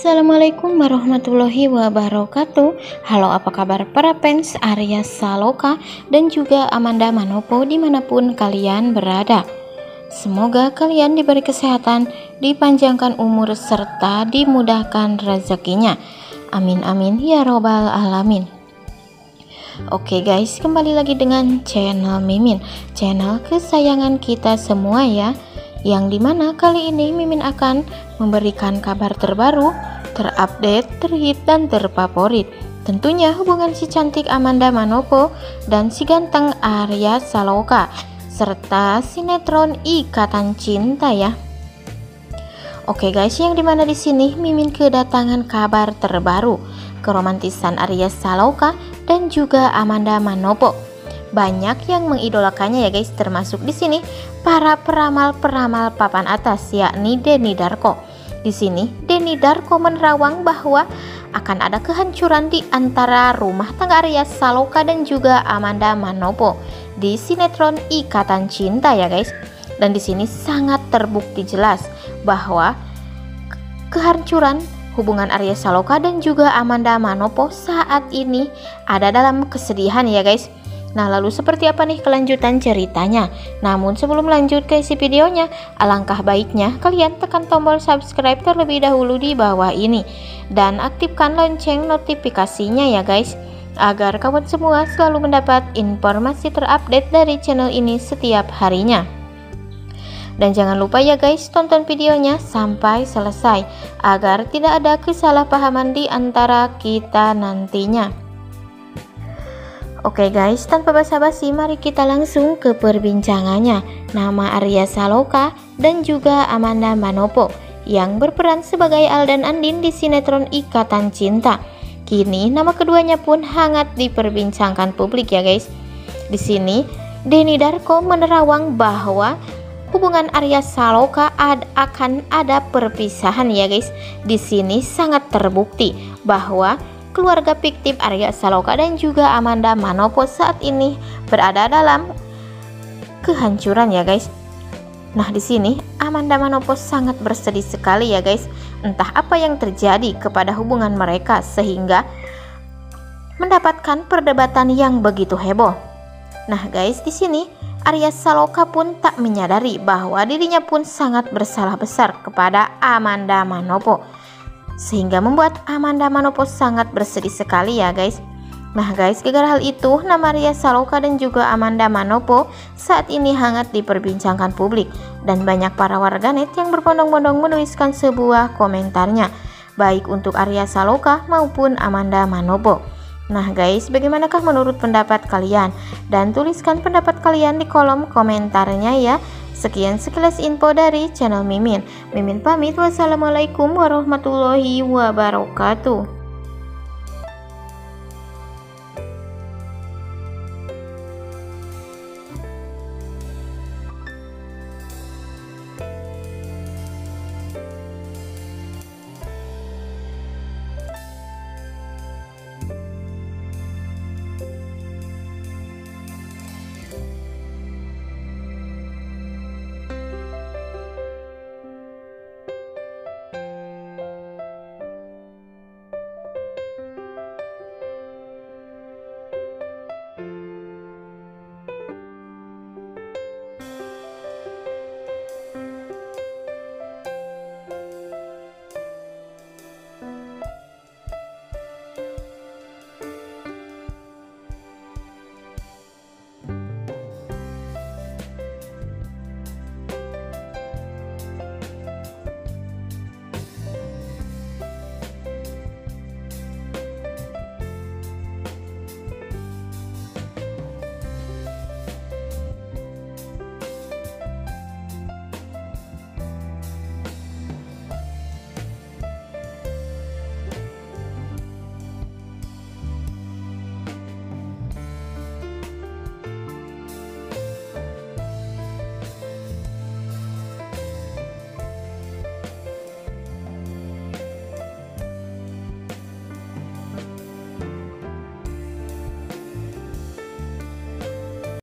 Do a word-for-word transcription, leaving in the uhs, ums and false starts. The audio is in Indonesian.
Assalamualaikum warahmatullahi wabarakatuh. Halo, apa kabar para fans Arya Saloka dan juga Amanda Manopo dimanapun kalian berada. Semoga kalian diberi kesehatan, dipanjangkan umur, serta dimudahkan rezekinya. Amin amin ya robbal alamin. Oke guys, kembali lagi dengan channel Mimin, channel kesayangan kita semua ya. Yang dimana kali ini Mimin akan memberikan kabar terbaru, terupdate, terhit, dan terfavorit. Tentunya hubungan si cantik Amanda Manopo dan si ganteng Arya Saloka, serta sinetron Ikatan Cinta ya. Oke guys, yang dimana di sini Mimin kedatangan kabar terbaru keromantisan Arya Saloka dan juga Amanda Manopo. Banyak yang mengidolakannya ya guys, termasuk di sini para peramal-peramal papan atas, yakni Denny Darko. Di sini Denny Darko menerawang bahwa akan ada kehancuran di antara rumah tangga Arya Saloka dan juga Amanda Manopo di sinetron Ikatan Cinta ya guys. Dan di sini sangat terbukti jelas bahwa kehancuran hubungan Arya Saloka dan juga Amanda Manopo saat ini ada dalam kesedihan ya guys. Nah, lalu seperti apa nih kelanjutan ceritanya? Namun sebelum lanjut ke isi videonya, alangkah baiknya kalian tekan tombol subscribe terlebih dahulu di bawah ini dan aktifkan lonceng notifikasinya ya guys, agar kawan semua selalu mendapat informasi terupdate dari channel ini setiap harinya. Dan jangan lupa ya guys, tonton videonya sampai selesai agar tidak ada kesalahpahaman di antara kita nantinya. Oke guys, tanpa basa-basi mari kita langsung ke perbincangannya. Nama Arya Saloka dan juga Amanda Manopo yang berperan sebagai Al dan Andin di sinetron Ikatan Cinta. Kini nama keduanya pun hangat diperbincangkan publik ya guys. Di sini Denny Darko menerawang bahwa hubungan Arya Saloka ad akan ada perpisahan ya guys. Di sini sangat terbukti bahwa keluarga fiktif Arya Saloka dan juga Amanda Manopo saat ini berada dalam kehancuran ya guys. Nah, di sini Amanda Manopo sangat bersedih sekali ya guys. Entah apa yang terjadi kepada hubungan mereka sehingga mendapatkan perdebatan yang begitu heboh. Nah guys, di sini Arya Saloka pun tak menyadari bahwa dirinya pun sangat bersalah besar kepada Amanda Manopo, sehingga membuat Amanda Manopo sangat bersedih sekali ya guys. Nah guys, gara-gara hal itu nama Arya Saloka dan juga Amanda Manopo saat ini hangat diperbincangkan publik, dan banyak para warganet yang berbondong-bondong menuliskan sebuah komentarnya baik untuk Arya Saloka maupun Amanda Manopo. Nah guys, bagaimanakah menurut pendapat kalian? Dan tuliskan pendapat kalian di kolom komentarnya ya. Sekian sekilas info dari channel Mimin. Mimin pamit, wassalamualaikum warahmatullahi wabarakatuh.